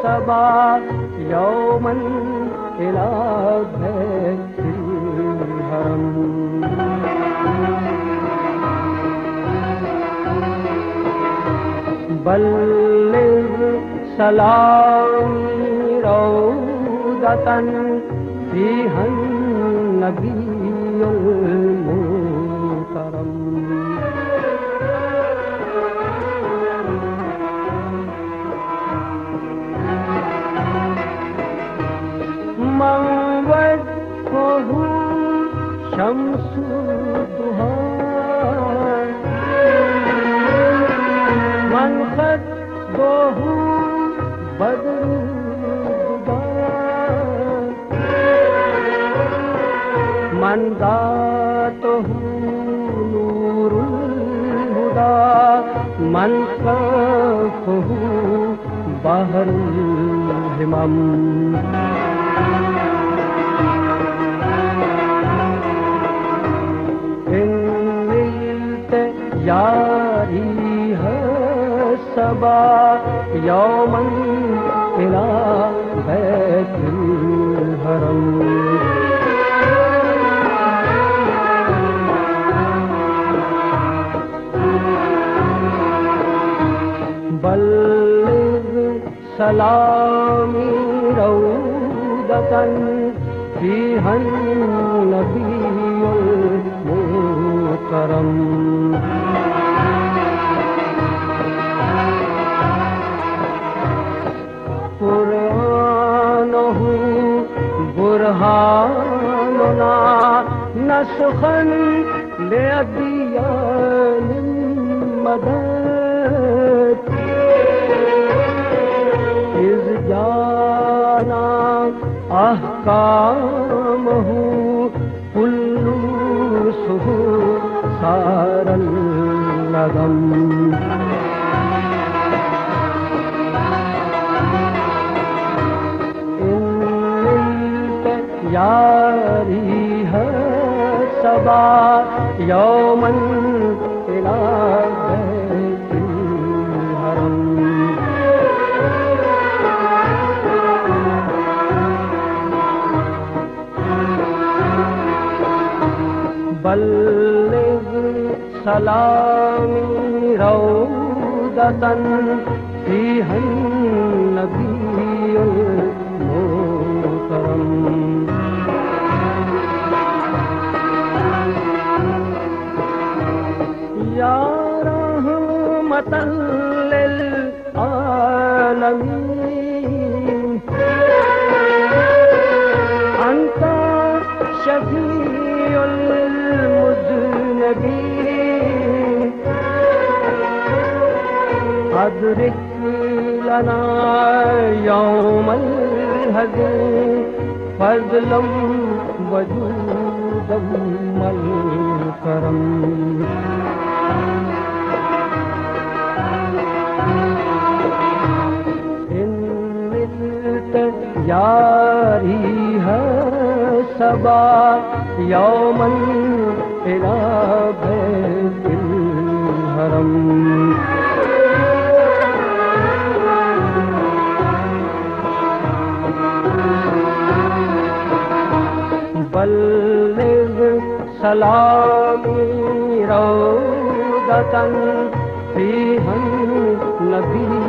صبا يوما إلى بيت الهرم بلغ سلامي روضة فيها النبي المحترم من وجهه شمس الضحى من خده بدر من ذاته نور الهدى من كفه بحر الهمم إن نلت ياري صبا يوما إلى بيت الهرم بلغ سلامي روضة فيها النبي المحترم قرآنه برهاننا نسخا لأديان المدد إذ جانا أحكامه كل سهول صار الندم ياري صبا يوما إلى بيت الهرم بلغ سلامي روضة فيها النبي المحترم يا رحمة للعالمين أنت شفيع المذنبين أدرك لنا يوم الهزيم فضلا وجودا والكرم إن نلت ياري صبا يوما إلى بيت الهرم بلغ سلامي روضة فيها النبي